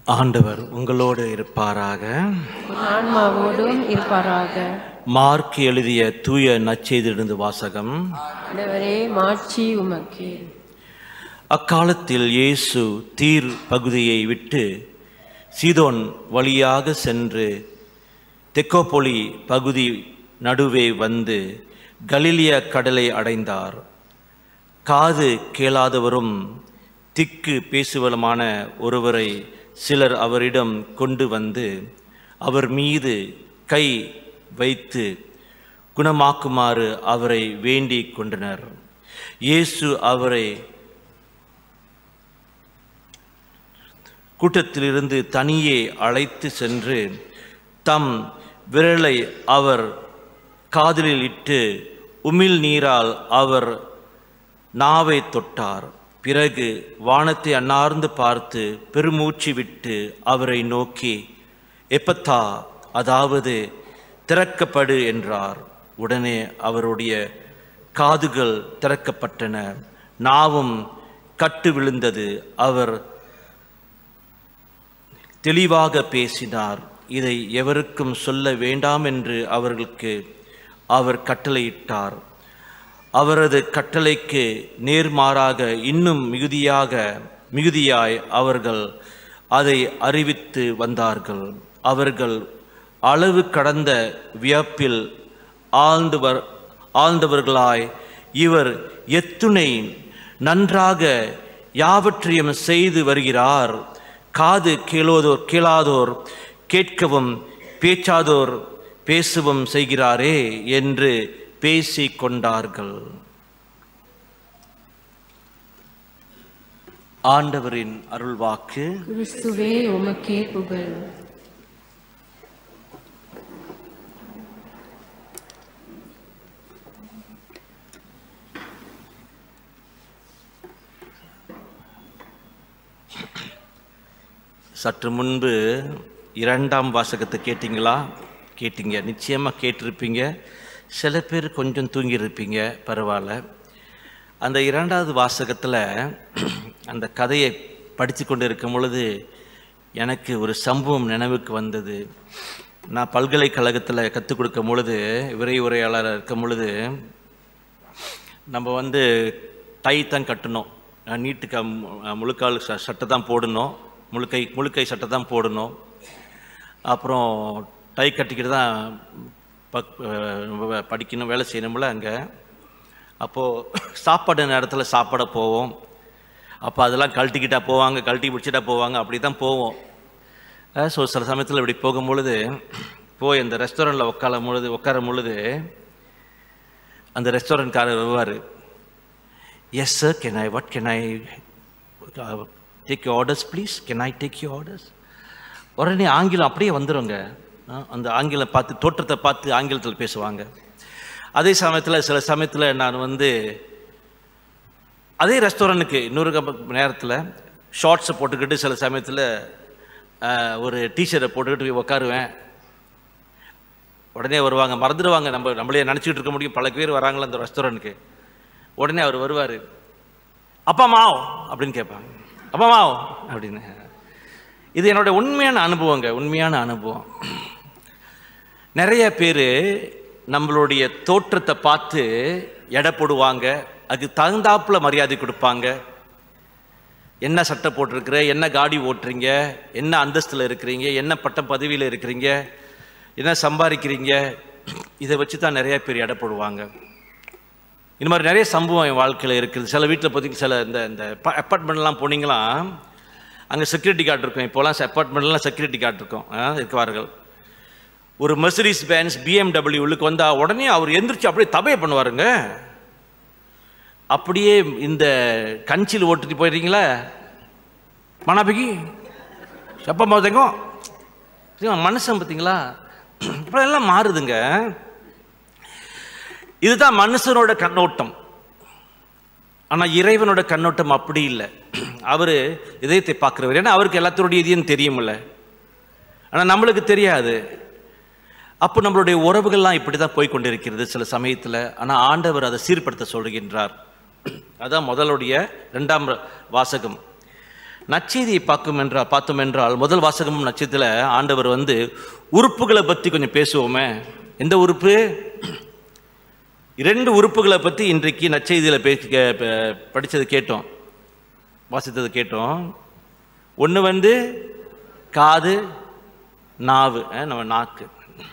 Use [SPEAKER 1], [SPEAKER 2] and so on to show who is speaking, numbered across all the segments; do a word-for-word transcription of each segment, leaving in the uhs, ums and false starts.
[SPEAKER 1] ஆண்டவர் உங்களோடு இருப்பாராக.
[SPEAKER 2] ஆன்மாவோடும் இருப்பாராக.
[SPEAKER 1] மார்க் எழுதிய தூய நற்செய்தியிலிருந்து வாசகம்.
[SPEAKER 2] ஆண்டவரே மாட்சி உமக்கே.
[SPEAKER 1] அக்காலத்தில் இயேசு தீர் பகுதியை விட்டு சீதோன் வழியாக சென்று தெக்கோபொலி பகுதி நடுவே வந்து கலிலிய கடலை அடைந்தார். காது கேளாதவரும் திக்கு பேசுவலுமான ஒருவரை சிலர் அவரிடம் கொண்டு வந்து அவர் மீது கை வைத்து குணமாக்குமாறு அவரை வேண்டிக் கொண்டனர். இயேசு அவரை கூட்டத்திலிருந்து தனியே அழைத்து சென்று தம் விரலை அவர் காதிலில் இட்டு உமிழ் நீரால் அவர் நாவை தொட்டார். பிறகு வானத்தை அண்ணார்ந்து பார்த்து பெருமூச்சு விட்டு அவரை நோக்கி எப்பத்தா, அதாவது திறக்கப்படு என்றார். உடனே அவருடைய காதுகள் திறக்கப்பட்டன, நாவும் கட்டு விழுந்தது. அவர் தெளிவாக பேசினார். இதை எவருக்கும் சொல்ல வேண்டாம் என்று அவர்களுக்கு அவர் கட்டளையிட்டார். அவரது கட்டளைக்கு நேர்மாறாக இன்னும் மிகுதியாக மிகுதியாய் அவர்கள் அதை அறிவித்து வந்தார்கள். அவர்கள் அளவு கடந்த வியப்பில் ஆழ்ந்தவர் ஆழ்ந்தவர்களாய் இவர் எத்துணை நன்றாக யாவற்றையும் செய்து வருகிறார், காது கேளோதோர் கேளாதோர் கேட்கவும் பேச்சாதோர் பேசவும் செய்கிறாரே என்று பேசிக் கொண்டார்கள். ஆண்டவரின் அருள்வாக்கு.
[SPEAKER 2] கிறிஸ்துவே உமக்கே புகழ்.
[SPEAKER 1] சற்று முன்பு இரண்டாம் வாசகத்தை கேட்டிங்களா? கேட்டீங்க, நிச்சயமாக கேட்டிருப்பீங்க. சில பேர் கொஞ்சம் தூங்கியிருப்பீங்க, பரவாயில்ல. அந்த இரண்டாவது வாசகத்தில் அந்த கதையை படித்து கொண்டு இருக்கும் பொழுது எனக்கு ஒரு சம்பவம் நினைவுக்கு வந்தது. நான் பல்கலைக்கழகத்தில் கற்றுக் கொடுக்கும் பொழுது, விரை உரையாளராக இருக்கும் பொழுது, நம்ம வந்து டை தான் கட்டணும், நீட்டுக்கு முழுக்கால் சட்டை தான் போடணும், முழுக்கை முழுக்கை சட்டை தான் போடணும். அப்புறம் டை கட்டிக்கிட்டு தான் பக் படிக்கணும், வேலை செய்யணும்ல அங்கே. அப்போது சாப்பாடு நேரத்தில் சாப்பிட போவோம். அப்போ அதெல்லாம் கழட்டிக்கிட்டா போவாங்க, கழட்டி பிடிச்சிட்டா போவாங்க, அப்படி தான் போவோம். ஸோ சில சமயத்தில் இப்படி போகும்பொழுது போய் அந்த ரெஸ்டாரண்ட்டில் உட்காரும் பொழுது உட்காரும் பொழுது அந்த ரெஸ்டாரண்ட்காரர் வருவார். Yes sir, can I what can I take you orders please, can I take you orders. உடனே ஆங்கிலம் அப்படியே வந்துடுங்க. அந்த ஆங்கிலம் பார்த்து, தோற்றத்தை பார்த்து ஆங்கிலத்தில் பேசுவாங்க. அதே சமயத்தில் சில சமயத்தில் நான் வந்து அதே ரெஸ்டாரண்ட்டுக்கு இன்னொரு நேரத்தில் ஷார்ட்ஸை போட்டுக்கிட்டு சில சமயத்தில் ஒரு டிஷர்ட்டை போட்டுக்கிட்டு போய் உட்காருவேன். உடனே வருவாங்க, மறந்துடுவாங்க, நம்ம நம்மளே நினச்சிக்கிட்டு இருக்க முடியும். பல பேர் வராங்களா அந்த ரெஸ்டாரண்ட்டுக்கு. உடனே அவர் வருவார், அப்பா மாவ் அப்படின்னு கேட்பாங்க, அப்பா மாவ் அப்படின்னு. இது என்னோட உண்மையான அனுபவங்க, உண்மையான அனுபவம். நிறைய பேர் நம்மளுடைய தோற்றத்தை பார்த்து எடை போடுவாங்க, அதுக்கு தகுந்தாப்புல மரியாதை கொடுப்பாங்க. என்ன சட்டை போட்டிருக்கிற, என்ன காடி ஓட்டுறீங்க, என்ன அந்தஸ்தில் இருக்கிறீங்க, என்ன பட்ட பதவியில் இருக்கிறீங்க, என்ன சம்பாதிக்கிறீங்க, இதை வச்சு தான் நிறைய பேர் எடை போடுவாங்க. இந்த மாதிரி நிறைய சம்பவம் என் வாழ்க்கையில் இருக்குது. சில வீட்டில் பார்த்தீங்கன்னா, சில இந்த இந்த அப்பார்ட்மெண்ட்லாம் போனீங்களா, அங்கே செக்யூரிட்டி கார்டு இருக்கும். இப்போலாம் அப்பார்ட்மெண்ட்லாம் செக்யூரிட்டி கார்டு இருக்கும் இருக்குவார்கள். ஒரு மெர்சிடிஸ் பென்ஸ் பிஎம்டபிள்யூ உள்ளுக்கு வந்தால் உடனே அவர் எந்திரிச்சு அப்படியே தபையை பண்ணுவாருங்க. அப்படியே இந்த கஞ்சியில் ஓட்டுட்டு போயிடுறீங்களா மனாபிக்கு செப்ப மாதங்கும் மனுஷன் பார்த்தீங்களா, இப்பெல்லாம் மாறுதுங்க. இதுதான் மனுஷனோட கண்ணோட்டம். ஆனால் இறைவனோட கண்ணோட்டம் அப்படி இல்லை. அவர் இதயத்தை பார்க்குறவர். ஏன்னா அவருக்கு எல்லாத்தோடைய இதையும் தெரியுமில்ல, ஆனால் நம்மளுக்கு தெரியாது. அப்போ நம்மளுடைய உறவுகள்லாம் இப்படி தான் போய்கொண்டிருக்கிறது சில சமயத்தில். ஆனால் ஆண்டவர் அதை சீர்படுத்த சொல்கின்றார். அதான் முதலுடைய ரெண்டாம் வாசகம். நற்செய்தியை பார்க்கும் என்றால் பார்த்தோம் என்றால் முதல் வாசகமும் நட்சத்திரத்தில் ஆண்டவர் வந்து உறுப்புகளை பற்றி கொஞ்சம் பேசுவோமே. எந்த உறுப்பு? இரண்டு உறுப்புகளை பற்றி இன்றைக்கு நற்செய்தியில் பே படித்தது கேட்டோம், வாசித்தது கேட்டோம். ஒன்று வந்து காது, நாவு, நம்ம நாக்கு.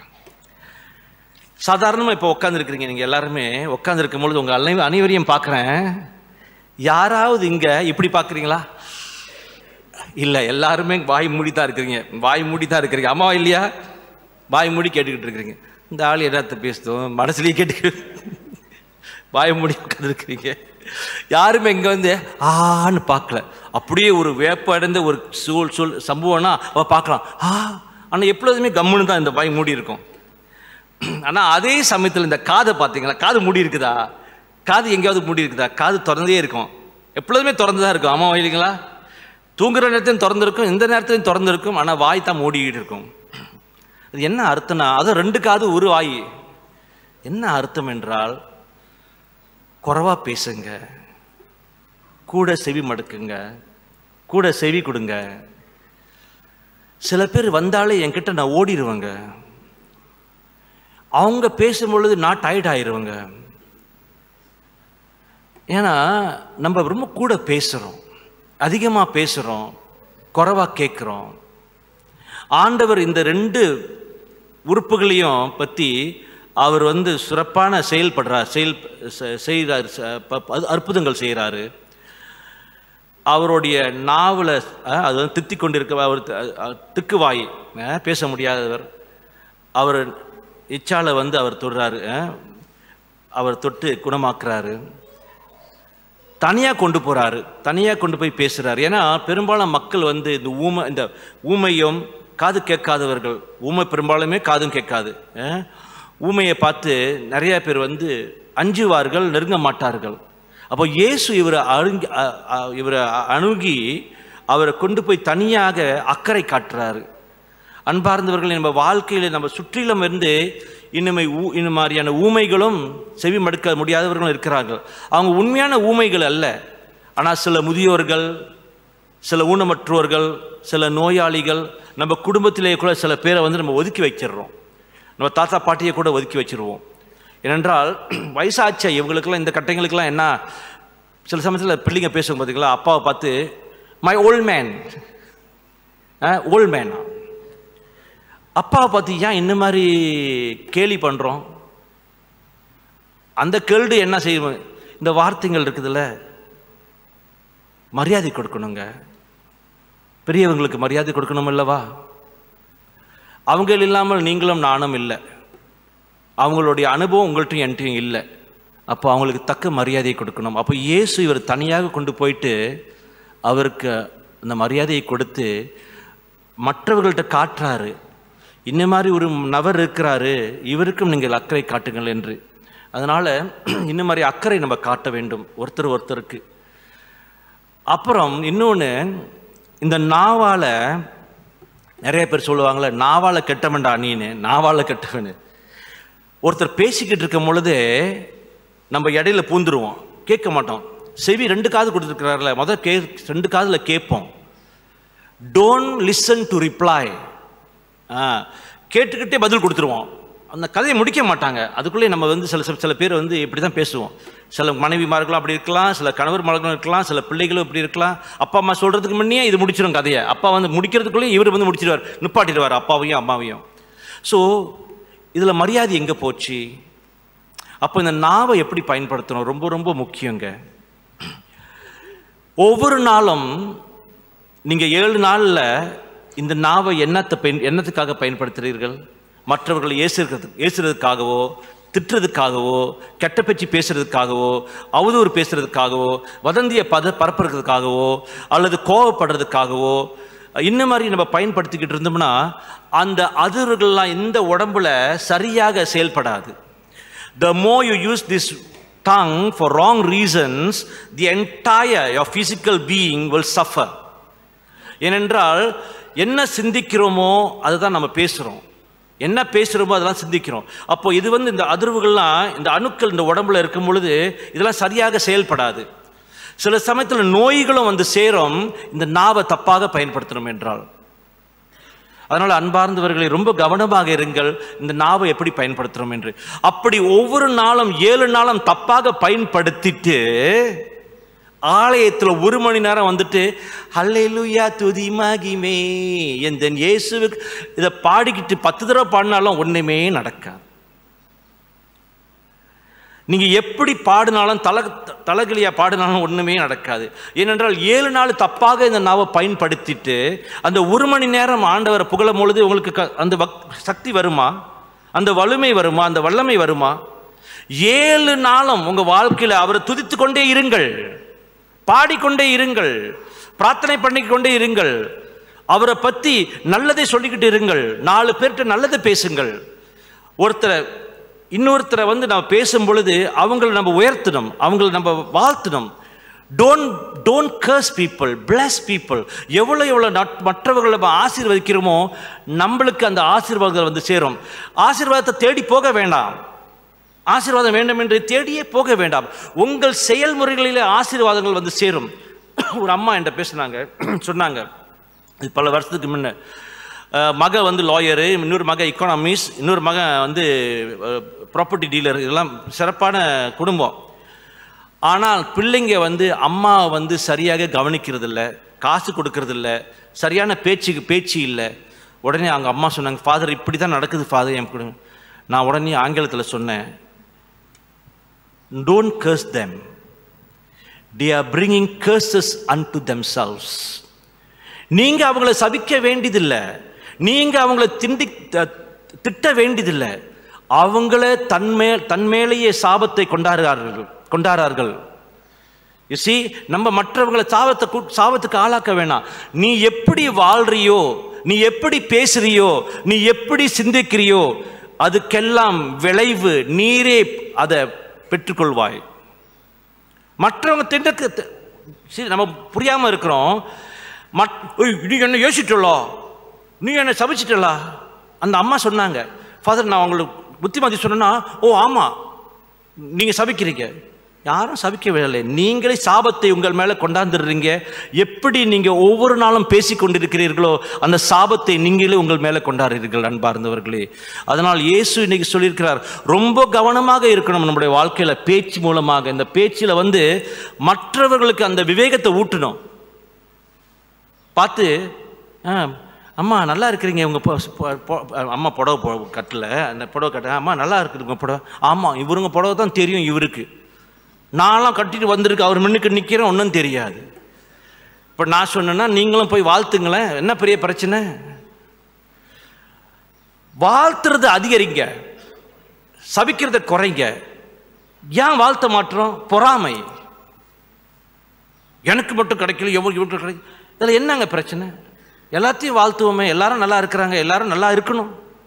[SPEAKER 1] சாதாரணமாக இப்போ உட்காந்துருக்குறீங்க நீங்கள் எல்லாருமே. உட்காந்துருக்கும் பொழுது உங்கள் அனை அனைவரையும் பார்க்குறேன். யாராவது இங்கே இப்படி பார்க்குறீங்களா? இல்லை, எல்லாருமே வாய் மூடி தான் இருக்கிறீங்க. வாய் மூடி தான் இருக்கிறீங்க. அம்மாவா இல்லையா? வாய் மூடி கேட்டுக்கிட்டு இருக்கிறீங்க. இந்த ஆள் எதாத்த பேசுதோம் மனசுலேயே கேட்டுக்கிட்டு வாய் மூடி உட்காந்துருக்கிறீங்க. யாருமே இங்கே வந்து ஆன்னு பார்க்கல. அப்படியே ஒரு வேப்ப அடைந்த ஒரு சூழ் சொல் சம்பவம்னா அவள் பார்க்கலாம் ஆ. ஆனால் எப்பொழுதுமே கம்முன்னு தான் இந்த வாய் மூடி இருக்கும். ஆனால் அதே சமயத்தில் இந்த காதை பார்த்தீங்களா? காது மூடி இருக்குதா? காது எங்கேயாவது மூடி இருக்குதா? காது திறந்தே இருக்கும். எப்பொழுதுமே திறந்து தான் இருக்கும். அம்மா இல்லைங்களா? தூங்குற நேரத்தையும் திறந்துருக்கும், இந்த நேரத்தையும் திறந்துருக்கும். ஆனால் வாய் தான் மூடிக்கிட்டு இருக்கும். அது என்ன அர்த்தம்னா, அதுவும் ரெண்டு காது ஒரு வாய். என்ன அர்த்தம் என்றால், குறைவா பேசுங்க, கூட செவி மடுக்குங்க, கூட செவி கொடுங்க. சில பேர் வந்தாலே என்கிட்ட நான் ஓடிடுவேங்க. அவங்க பேசும்பொழுது நான் டயர்ட் ஆயிடுவேங்க. ஏன்னா நம்ம ரொம்ப கூட பேசுகிறோம், அதிகமாக பேசுகிறோம், குறைவா கேட்குறோம். ஆண்டவர் இந்த ரெண்டு உறுப்புகளையும் பற்றி அவர் வந்து சிறப்பான செயல்படுறார், செயல் செய்கிறார், அற்புதங்கள் செய்கிறாரு. அவருடைய நாவில் அது வந்து தித்தி கொண்டிருக்க அவர் திக்குவாய், பேச முடியாதவர். அவர் இச்சால வந்து அவர் தொடுறாரு, அவர் தொட்டு குணமாக்குறாரு. தனியாக கொண்டு போகிறாரு, தனியாக கொண்டு போய் பேசுகிறாரு. ஏன்னா பெரும்பாலும் மக்கள் வந்து இந்த ஊமை இந்த ஊமையும் காது கேட்காதவர்கள், ஊமை பெரும்பாலுமே காதும் கேட்காது. ஊமையை பார்த்து நிறைய பேர் வந்து அஞ்சுவார்கள், நெருங்க மாட்டார்கள். அப்போ இயேசு இவரை அருங்கி இவரை அணுகி அவரை கொண்டு போய் தனியாக அக்கறை காட்டுறாரு. அன்பார்ந்தவர்கள், நம்ம வாழ்க்கையில் நம்ம சுற்றிலும் இருந்து இன்னுமே ஊ இந்த மாதிரியான ஊமைகளும் செவி மடுக்க முடியாதவர்களும் இருக்கிறார்கள். அவங்க உண்மையான ஊமைகள் அல்ல. ஆனால் சில முதியோர்கள், சில ஊனமற்றோர்கள், சில நோயாளிகள், நம்ம குடும்பத்திலே கூட சில பேரை வந்து நம்ம ஒதுக்கி வச்சிடுறோம். நம்ம தாத்தா பாட்டியை கூட ஒதுக்கி வச்சிருவோம். ஏனென்றால் வயசாச்ச இவங்களுக்கெல்லாம், இந்த கட்டைங்களுக்கெல்லாம் என்ன, சில சமயத்தில் பிள்ளைங்க பேசும் பார்த்தீங்களா, அப்பாவை பார்த்து my old man, old man. அப்பாவை பார்த்து ஏன் இந்த மாதிரி கேலி பண்ணுறோம்? அந்த கேள்வி என்ன செய்வோம்? இந்த வார்த்தைகள் இருக்குதுல்ல, மரியாதை கொடுக்கணுங்க. பெரியவங்களுக்கு மரியாதை கொடுக்கணும் அல்லவா? அவங்க இல்லாமல் நீங்களும் நானும் இல்லை. அவங்களுடைய அனுபவம் உங்கள்கிட்டையும் என்கிட்டையும் இல்லை. அப்போ அவங்களுக்கு தக்க மரியாதையை கொடுக்கணும். அப்போ இயேசு இவர் தனியாக கொண்டு போயிட்டு அவருக்கு அந்த மரியாதையை கொடுத்து மற்றவர்கள்ட்ட காட்டுறாரு, இந்த மாதிரி ஒரு நபர் இருக்கிறாரு, இவருக்கும் நீங்கள் அக்கறை காட்டுங்கள் என்று. அதனால் இந்த மாதிரி அக்கறை நம்ம காட்ட வேண்டும் ஒருத்தர் ஒருத்தருக்கு. அப்புறம் இன்னொன்று, இந்த நாவால் நிறைய பேர் சொல்லுவாங்களே, நாவால் கெட்டவன்டா நீனு, நாவால் கெட்டவனு. ஒருத்தர் பேசிக்கிட்டு இருக்கும் பொழுது நம்ம இடையில பூந்துருவோம், கேட்க மாட்டோம். செவி ரெண்டு காது கொடுத்துருக்கிறார்ல, முதல் கே ரெண்டு காதில் கேட்போம். Don't listen to reply. கேட்டுக்கிட்டே பதில் கொடுத்துருவோம். அந்த கதையை முடிக்க மாட்டாங்க. அதுக்குள்ளே நம்ம வந்து சில சில பேர் வந்து இப்படி தான் பேசுவோம். சில மனைவிமார்களும் அப்படி இருக்கலாம், சில கணவர்மார்களும் இருக்கலாம், சில பிள்ளைகளும் இப்படி இருக்கலாம். அப்பா அம்மா சொல்கிறதுக்கு முன்னே இது முடிச்சிடும் கதையை. அப்பா வந்து முடிக்கிறதுக்குள்ளே இவர் வந்து முடிச்சிடுவார், நிப்பாட்டிடுவார் அப்பாவையும் அம்மாவையும். ஸோ இதில் மரியாதை எங்கே போச்சு? அப்போ இந்த நாவை எப்படி பயன்படுத்தணும் ரொம்ப ரொம்ப முக்கியங்க. ஒவ்வொரு நாளும் நீங்கள் ஏழு நாளில் இந்த நாவை என்னத்தை பயன் என்னத்துக்காக பயன்படுத்துகிறீர்கள்? மற்றவர்களை ஏசுறது ஏசுறதுக்காகவோ, திட்டுறதுக்காகவோ, கெட்ட பேச்சு பேசுறதுக்காகவோ, அவதூறு பேசுறதுக்காகவோ, வதந்தியை பத பரப்புறதுக்காகவோ, அல்லது கோபப்படுறதுக்காகவோ இந்த மாதிரி நம்ம பயன்படுத்திக்கிட்டு இருந்தோம்னா அந்த அதிர்வுகள்லாம் இந்த உடம்புல சரியாக செயல்படாது. The more you use this tongue for wrong reasons, the entire your physical being will suffer. ஏனென்றால் என்ன சிந்திக்கிறோமோ அதுதான் நம்ம பேசுகிறோம், என்ன பேசுகிறோமோ அதெல்லாம் சிந்திக்கிறோம். அப்போ இது வந்து இந்த அதிர்வுகள்லாம் இந்த அணுக்கள் இந்த உடம்புல இருக்கும் பொழுது இதெல்லாம் சரியாக செயல்படாது. சில சமயத்தில் நோய்களும் வந்து சேரும் இந்த நாவை தப்பாக பயன்படுத்தணும் என்றால். அதனால் அன்பார்ந்தவர்களை ரொம்ப கவனமாக இருங்கள், இந்த நாவை எப்படி பயன்படுத்துகிறோம் என்று. அப்படி ஒவ்வொரு நாளும் ஏழு நாளும் தப்பாக பயன்படுத்திட்டு ஆலயத்தில் ஒரு மணி நேரம் வந்துட்டு ஹல்லேலூயா துதி மகிமே என் இயேசுவுக்கு இதை பாடிக்கிட்டு பத்து தடவை பாடினாலும் ஒன்றுமே நடக்காது. நீங்கள் எப்படி பாடினாலும் தல தலகிலியா பாடினாலும் ஒன்றுமே நடக்காது. ஏனென்றால் ஏழு நாள் தப்பாக இந்த நாவை பயன்படுத்திட்டு அந்த ஒரு மணி நேரம் ஆண்டவரை புகழும் பொழுது உங்களுக்கு அந்த சக்தி வருமா, அந்த வலிமை வருமா, அந்த வல்லமை வருமா? ஏழு நாளும் உங்கள் வாழ்க்கையில் அவரை துதித்து கொண்டே இருங்கள், பாடிக்கொண்டே இருங்கள், பிரார்த்தனை பண்ணிக்கொண்டே இருங்கள், அவரை பற்றி நல்லதை சொல்லிக்கிட்டு இருங்கள், நாலு பேர்கிட்ட நல்லதை பேசுங்கள். ஒருத்தரை இன்னொருத்தரை வந்து நம்ம பேசும் பொழுது அவங்களை நம்ம உயர்த்தணும், அவங்களை நம்ம வாழ்த்தணும். Don't don't curse people, bless people. எவ்வளோ எவ்வளோ மற்றவர்களை நம்ம ஆசீர்வதிக்கிறோமோ நம்மளுக்கு அந்த ஆசீர்வாதங்கள் வந்து சேரும். ஆசீர்வாதத்தை தேடி போக வேண்டாம், ஆசீர்வாதம் வேண்டும் என்று தேடியே போக வேண்டாம். உங்கள் செயல்முறைகளிலே ஆசீர்வாதங்கள் வந்து சேரும். ஒரு அம்மா என்கிட்ட பேசினாங்க, சொன்னாங்க, இது பல வருஷத்துக்கு முன்ன, மக வந்து லாயரு, இன்னொரு மக எக்கானமிஸ்ட், இன்னொரு மக வந்து ப்ராப்பர்ட்டி டீலர். இதெல்லாம் சிறப்பான குடும்பம். ஆனால் பிள்ளைங்க வந்து அம்மா வந்து சரியாக கவனிக்கிறது இல்லை, காசு கொடுக்கறது இல்லை, சரியான பேச்சுக்கு பேச்சு இல்லை. உடனே அவங்க அம்மா சொன்னாங்க, ஃபாதர் இப்படி தான் நடக்குது ஃபாதர் என் கொடுங்க. நான் உடனே ஆங்கிலத்தில் சொன்னேன், don't curse them, they are bringing curses unto themselves. நீங்கள் அவங்களை சபிக்க வேண்டியதில்லை, நீங்கள் அவங்கள திண்டி திட்ட வேண்டியதில்லை, அவங்கள தன்மே தன்மேலேயே சாபத்தை கொண்டாடுகிறார்கள் கொண்டாடுறார்கள் You see, நம்ம மற்றவங்களை சாபத்தை சாபத்துக்கு ஆளாக்க வேணாம். நீ எப்படி வாழ்றியோ, நீ எப்படி பேசுறியோ, நீ எப்படி சிந்திக்கிறியோ அதுக்கெல்லாம் விளைவு நீரே அதை பெற்றுக்கொள்வாய். மற்றவங்க திண்டக்கு சரி நம்ம புரியாமல் இருக்கிறோம். மட் நீ என்ன யோசிச்சுட்டலோ, நீ என்ன சபிச்சிட்டலா? அந்த அம்மா சொன்னாங்க, ஃபாதர் நான் உங்களுக்கு புத்திமதி சொன்னா, ஓ ஆமாம் நீங்கள் சபிக்கிறீங்க. யாரும் சபிக்கவில்லை, நீங்களே சாபத்தை உங்கள் மேலே கொண்டாந்துடுறீங்க. எப்படி நீங்கள் ஒவ்வொரு நாளும் பேசி கொண்டிருக்கிறீர்களோ அந்த சாபத்தை நீங்களே உங்கள் மேலே கொண்டாடுறீர்கள் அன்பார்ந்தவர்களே. அதனால் இயேசு இன்னைக்கு சொல்லியிருக்கிறார், ரொம்ப கவனமாக இருக்கணும் நம்முடைய வாழ்க்கையில் பேச்சு மூலமாக. இந்த பேச்சில் வந்து மற்றவர்களுக்கு அந்த விவேகத்தை ஊட்டணும். பார்த்து அம்மா நல்லா இருக்கிறீங்க, உங்கள் அம்மா புடவை கட்டல, அந்த புடவை கட்ட அம்மா நல்லா இருக்குதுங்க புடவை. ஆமாம் இவருங்க புடவை தான் தெரியும் இவருக்கு, நான்லாம் கட்டிட்டு வந்திருக்கு, அவர் முன்னுக்கு நிற்கிறேன் ஒன்றும் தெரியாது. இப்போ நான் சொன்னேன்னா நீங்களும் போய் வாழ்த்துங்களேன், என்ன பெரிய பிரச்சனை? வாழ்த்துறது அதிகரிங்க, சபிக்கிறத குறைங்க. ஏன் வாழ்த்த மாற்றோம்? பொறாமை. எனக்கு மட்டும் கிடைக்கல, எவ்வளோ இவருக்கு கிடைக்கும், இதில் என்னங்க பிரச்சனை? எல்லாத்தையும் வாழ்த்துவோமே, எல்லாரும் நல்லா இருக்கிறாங்க, எல்லாரும் நல்லா இருக்கணும்.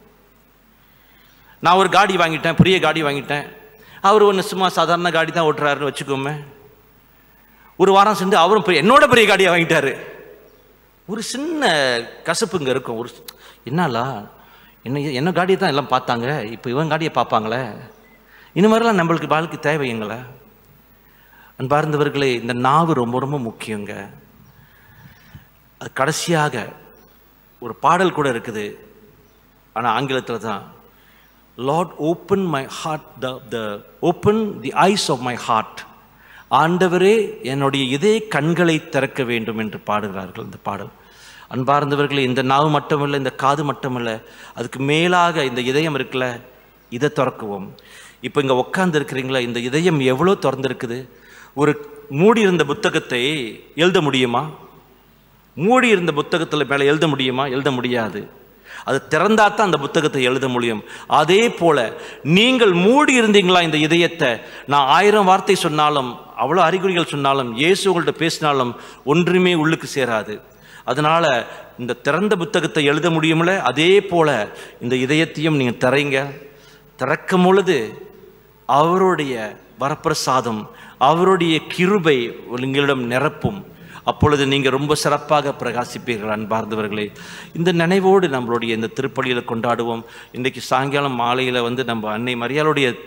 [SPEAKER 1] நான் ஒரு காடி வாங்கிட்டேன், பெரிய காடி வாங்கிட்டேன், அவர் ஒன்று சும்மா சாதாரண காடி தான் ஓட்டுறாருன்னு வச்சுக்கோமே. ஒரு வாரம் சென்று அவரும் பெரிய என்னோட பெரிய காடியை வாங்கிட்டாரு. ஒரு சின்ன கசப்புங்க இருக்கும். ஒரு என்னாலா என்ன என்ன காடியை தான் எல்லாம் பார்த்தாங்க, இப்போ இவன் காடியை பார்ப்பாங்களே. இந்த மாதிரிலாம் நம்மளுக்கு வாழ்க்கை தேவைங்களா? அன்பார்ந்தவர்களே, இந்த நாவு ரொம்ப ரொம்ப முக்கியங்க. அது கடைசியாக ஒரு பாடல் கூட இருக்குது, ஆனால் ஆங்கிலத்தில் தான், Lord open my heart, the, the open the eyes of my heart. ஆண்டவரே என்னுடைய இதய கண்களை திறக்க வேண்டும் என்று பாடுகிறார்கள் இந்த பாடல். அன்பார்ந்தவர்களே, இந்த நாவு மட்டுமில்லை, இந்த காது மட்டுமில்லை, அதுக்கு மேலாக இந்த இதயம் இருக்குல்ல, இதை திறக்குவோம். இப்போ இங்கே உட்கார்ந்து இருக்கிறீங்களா, இந்த இதயம் எவ்வளோ திறந்துருக்குது. ஒரு மூடி இருந்த புத்தகத்தை எழுத முடியுமா? மூடி இருந்த புத்தகத்தில் மேலே எழுத முடியுமா? எழுத முடியாது. அது திறந்தாத்தான் அந்த புத்தகத்தை எழுத முடியும். அதே போல நீங்கள் மூடி இருந்தீங்களா இந்த இதயத்தை? நான் ஆயிரம் வார்த்தை சொன்னாலும், அவ்வளோ அறிகுறிகள் சொன்னாலும், இயேசு உங்கள்கிட்ட பேசினாலும் ஒன்றுமே உள்ளுக்கு சேராது. அதனால் இந்த திறந்த புத்தகத்தை எழுத முடியுமில்ல, அதே போல இந்த இதயத்தையும் நீங்கள் திறங்க. திறக்கும் பொழுது அவருடைய வரப்பிரசாதம், அவருடைய கிருபை உங்களிடம் நிரப்பும். அப்பொழுது நீங்கள் ரொம்ப சிறப்பாக பிரகாசிப்பீர்கள். அன்பார்ந்தவர்களே, இந்த நினைவோடு நம்மளுடைய இந்த திருப்பலியில் கொண்டாடுவோம். இன்றைக்கு சாயங்காலம் மாலையில் வந்து நம்ம அன்னை மரியாளுடைய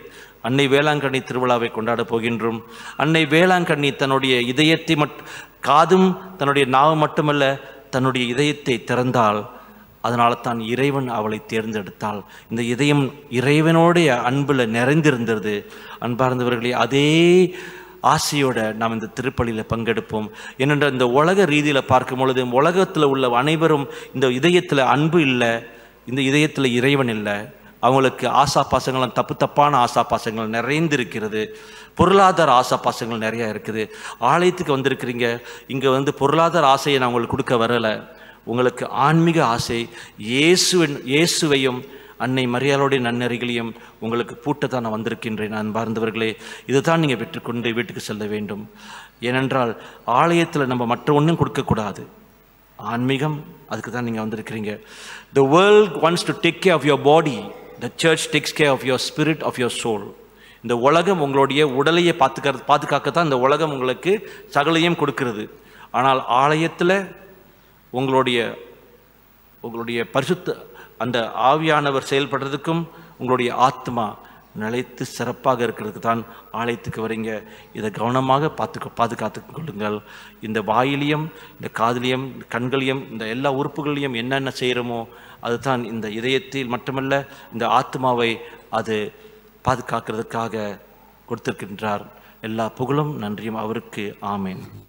[SPEAKER 1] அன்னை வேளாங்கண்ணி திருவிழாவை கொண்டாட போகின்றோம். அன்னை வேளாங்கண்ணி தன்னுடைய இதயத்தை மட் காதும் தன்னுடைய நாவு மட்டுமல்ல, தன்னுடைய இதயத்தை திறந்தால், அதனால தான் இறைவன் அவளை தேர்ந்தெடுத்தாள். இந்த இதயம் இறைவனுடைய அன்பில் நிறைந்திருந்தது. அன்பார்ந்தவர்களே, அதே ஆசையோட நாம் இந்த திருப்பலியில் பங்கெடுப்போம். ஏனென்ற இந்த உலக ரீதியில் பார்க்கும் பொழுது உலகத்தில் உள்ள அனைவரும் இந்த இதயத்தில் அன்பு இல்லை, இந்த இதயத்தில் இறைவன் இல்லை. அவங்களுக்கு ஆசா பாசங்களும் தப்பு தப்பான ஆசா பாசங்கள் நிறைந்திருக்கிறது. பொருளாதார ஆசா பாசங்கள் நிறையா இருக்குது. ஆலயத்துக்கு வந்திருக்கிறீங்க, இங்கே வந்து பொருளாதார ஆசையை நான் உங்களுக்கு கொடுக்க வரலை. உங்களுக்கு ஆன்மீக ஆசை, இயேசுவின் இயேசுவையும் அன்னை மரியாளுடைய நன்னறிகளையும் உங்களுக்கு பூட்டத்தான் நான் வந்திருக்கின்றேன். அன்பார்ந்தவர்களே, இதை தான் நீங்கள் பெற்றுக்கொண்டு வீட்டுக்கு செல்ல வேண்டும். ஏனென்றால் ஆலயத்தில் நம்ம மற்ற ஒன்றும் கொடுக்கக்கூடாது, ஆன்மீகம், அதுக்கு தான் நீங்கள் வந்திருக்கிறீங்க. The world wants to take care of your body. The church takes care of your spirit, of your soul. இந்த உலகம் உங்களுடைய உடலையை பார்த்துக்க பாதுகாக்கத்தான் இந்த உலகம் உங்களுக்கு சகலையும் கொடுக்கிறது. ஆனால் ஆலயத்தில் உங்களுடைய உங்களுடைய பரிசுத்த அந்த ஆவியானவர் செயல்படுறதுக்கும் உங்களுடைய ஆத்மா நிலைத்து சிறப்பாக இருக்கிறதுக்கு தான் ஆலயத்துக்கு வரீங்க. இதை கவனமாக பார்த்து பாதுகாத்து கொள்ளுங்கள். இந்த வாயிலையும் இந்த காதிலையும் கண்களையும் இந்த எல்லா உறுப்புகளையும் என்னென்ன செய்கிறோமோ அதுதான் இந்த இதயத்தில் மட்டுமல்ல இந்த ஆத்மாவை அது பாதுகாக்கிறதுக்காக கொடுத்திருக்கின்றார். எல்லா புகழும் நன்றியும் அவருக்கு. ஆமேன்.